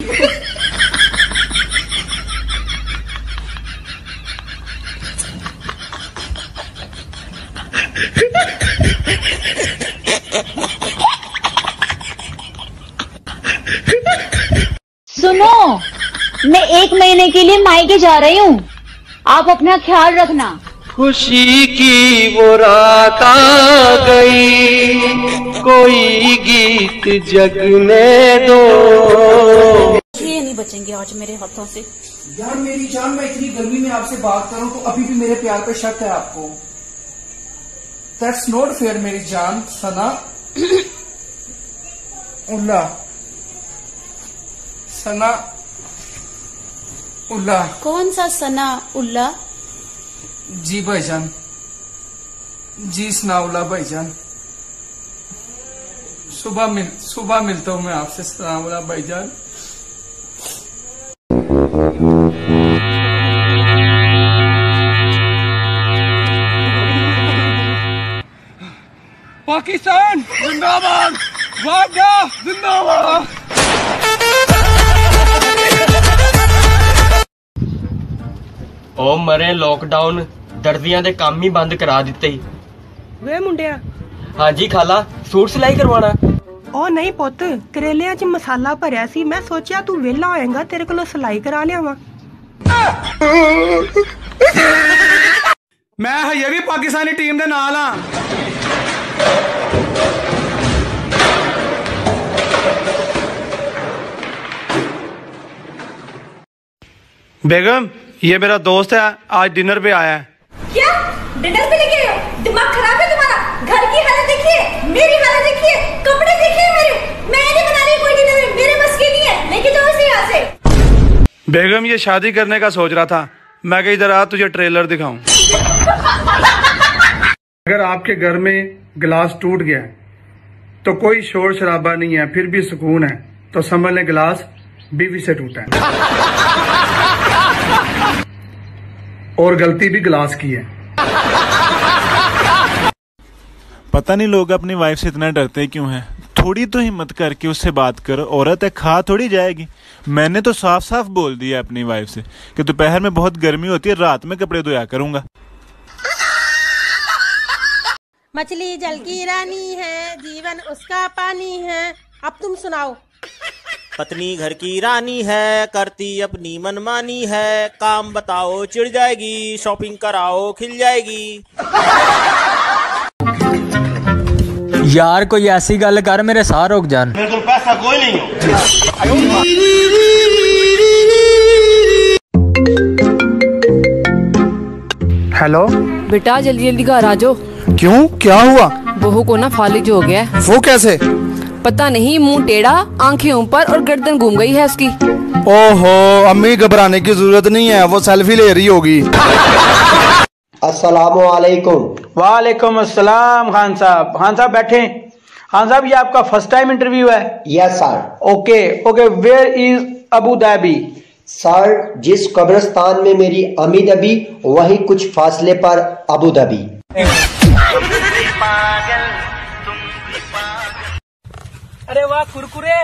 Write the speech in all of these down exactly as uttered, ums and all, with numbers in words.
सुनो, मैं एक महीने के लिए मायके जा रही हूँ, आप अपना ख्याल रखना। खुशी की वो रात आ गई, कोई गीत जगने दो। ये नहीं बचेंगे आज मेरे हाथों से। यार मेरी जान, मैं इतनी गर्मी में आपसे बात करूं तो अभी भी मेरे प्यार पे शक है आपको। दैट्स नॉट फेयर मेरी जान। सना उल्ला, सना उल्ला। कौन सा सना उल्ला? जी भाईजान, जी सनाउल्ला भाईजान। सुबह मिल सुबह मिलता हूँ मैं आपसे सनाउल्ला भाईजान। पाकिस्तान जिंदाबाद, वादा जिंदाबाद। ओ मरे लॉकडाउन दर्जियां दे काम ही बंद करा दिते। वे मुंडिया। हाँ जी खाला, सूट सिलाई करवाना। ओ नहीं पुत, करेलियां च मसाला भरिया सी, मैं सोचा तू वेला होएगा, तेरे कोलों सिलाई करा लियावां। मैं हजे भी पाकिस्तानी टीम दे नाल हां। बेगम, ये मेरा दोस्त है, आज डिनर पे आया है। क्या डिनर पे लेके आए हो? दिमाग खराब है तुम्हारा? घर की हालत देखिए, मेरी हालत देखिए, कपड़े देखिए मेरे। मैं नहीं बना रही कोई डिनर, मेरे बस की नहीं है। लेके जाओ इसे यहाँ से। बेगम, ये शादी करने का सोच रहा था, मैं कहीं इधर आ तुझे ट्रेलर दिखाऊं। अगर आपके घर में गिलास टूट गया तो कोई शोर शराबा नहीं है, फिर भी सुकून है, तो समझ लें गिलास बीवी से टूटा है और गलती भी गिलास की है। पता नहीं लोग अपनी वाइफ से इतना डरते क्यों हैं। थोड़ी तो हिम्मत करके उससे बात करो, औरत है, खा थोड़ी जाएगी। मैंने तो साफ साफ बोल दिया अपनी वाइफ से कि दोपहर में बहुत गर्मी होती है, रात में कपड़े धोया करूंगा। मछली जल की रानी है, जीवन उसका पानी है। अब तुम सुनाओ। पत्नी घर की रानी है, करती अपनी मनमानी है। काम बताओ चिढ़ जाएगी, शॉपिंग कराओ खिल जाएगी। यार कोई ऐसी गल कर मेरे साह रुक जान। मेरे को पैसा कोई नहीं हो। हेलो बेटा, जल्दी जल्दी घर आ जाओ। क्यों, क्या हुआ? बहू को ना फालिज हो गया है। वो कैसे? पता नहीं, मुंह टेढ़ा, आंखें ऊपर और गर्दन घूम गई है उसकी। ओहो, अम्मी घबराने की जरूरत नहीं है, वो सेल्फी ले रही होगी। अस्सलामु अलैकुम। वालेकुम अस्सलाम। खान साहब, खान साहब बैठे। खान साहब, ये आपका फर्स्ट टाइम इंटरव्यू है? Yes sir. Okay okay, where is Abu Dhabi? Sir, जिस कब्रिस्तान में मेरी अम्मी दबी, वही कुछ फासले पर अबू धाबी। अरे वाह, कुरकुरे।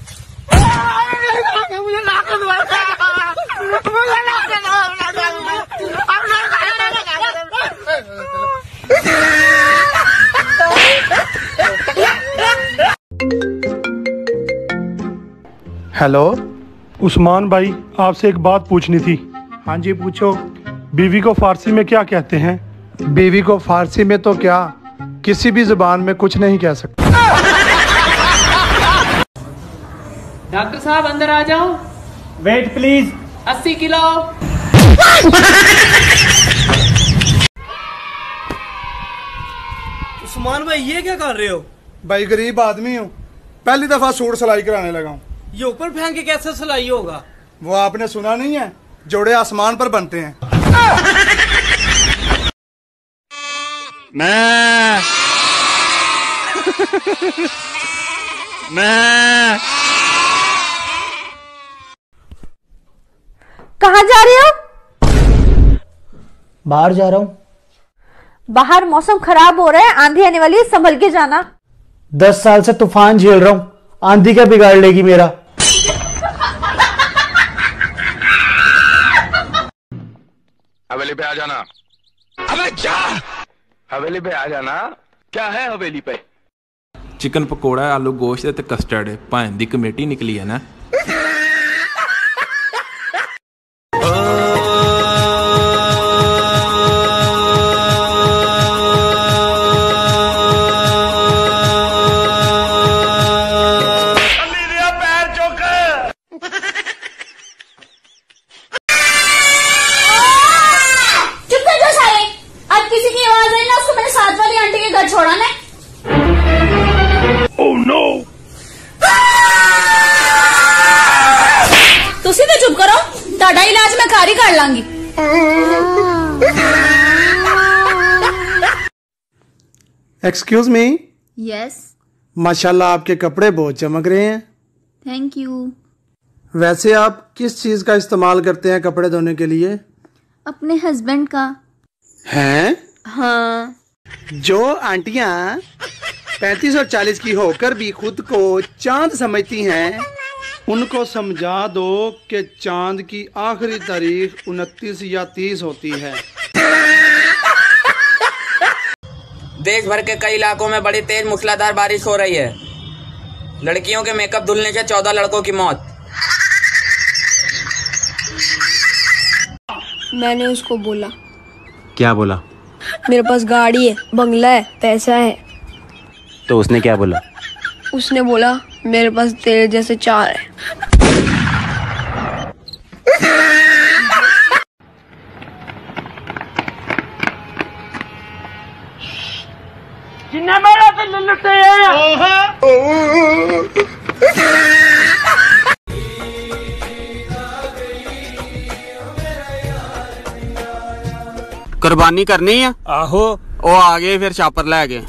हेलो उस्मान भाई, आपसे एक बात पूछनी थी। हाँ जी पूछो। बीवी को फारसी में क्या कहते हैं? बीवी को फारसी में तो क्या, किसी भी जुबान में कुछ नहीं कह सकते। डॉक्टर साहब अंदर आ जाओ। Wait please. अस्सी किलो। उस्मान भाई, ये क्या कर रहे हो? भाई गरीब आदमी हूँ, पहली दफा सूट सिलाई कराने लगा हूँ। ये ऊपर फेंक के कैसे सिलाई होगा? वो आपने सुना नहीं है, जोड़े आसमान पर बनते हैं। मैं मैं कहाँ जा रहे हो? बाहर जा रहा हूँ। बाहर मौसम खराब हो रहा है, आंधी आने वाली है, संभल के जाना। दस साल से तूफान झेल रहा हूँ, आंधी क्या बिगाड़ लेगी मेरा। हवेली पे आ जाना। अबे जा, हवेली पे आ जाना। क्या है हवेली पे? चिकन पकौड़ा, आलू गोश्त ते कस्टर्ड। भां दी कमेटी निकली है ना। छोड़ा ने oh, no. तुसी तो चुप करो, ताड़ा इलाज मैं कारी कर लांगी। Excuse me. यस। माशाल्लाह आपके कपड़े बहुत चमक रहे हैं। Thank you. वैसे आप किस चीज का इस्तेमाल करते हैं कपड़े धोने के लिए? अपने हस्बैंड का। हैं? हाँ। जो आंटियां पैंतीस और चालीस की होकर भी खुद को चांद समझती हैं, उनको समझा दो कि चांद की आखिरी तारीख उनतीस या तीस होती है। देश भर के कई इलाकों में बड़ी तेज मूसलाधार बारिश हो रही है। लड़कियों के मेकअप धुलने से चौदह लड़कों की मौत। मैंने उसको बोला। क्या बोला? मेरे पास गाड़ी है, बंगला है, पैसा है। तो उसने क्या बोला? उसने बोला मेरे पास तेरे जैसे चार है। जिन्हें मेरा दिल लुटे कुर्बानी करनी है। आहो ओ आ गए, फिर छापर ले गए।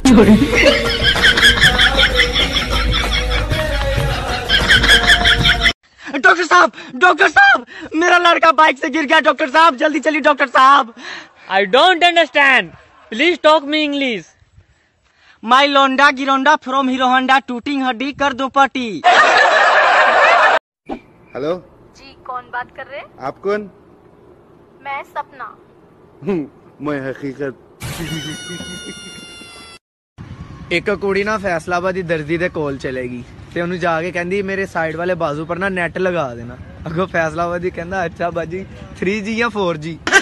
डॉक्टर साहब, डॉक्टर साहब, मेरा लड़का बाइक से गिर गया। डॉक्टर साहब जल्दी चलिए डॉक्टर साहब। I don't understand, please talk me English. My लोंडा गिरोंडा फ्रॉम हीरो होंडा, टूटिंग हड्डी कर दो पटी। हेलो जी, कौन बात कर रहे हैं? आप कौन? मैं सपना। मैं हकीकत। एक कुड़ी ना फैसलाबाद दी दर्जी दे कोल चलेगी ते उन्हें जाके कहंदी मेरे साइड वाले बाजू पर ना नेट लगा देना। अगो फैसलाबाद ही कहंदा अच्छा बाजी थ्री जी या फोर जी।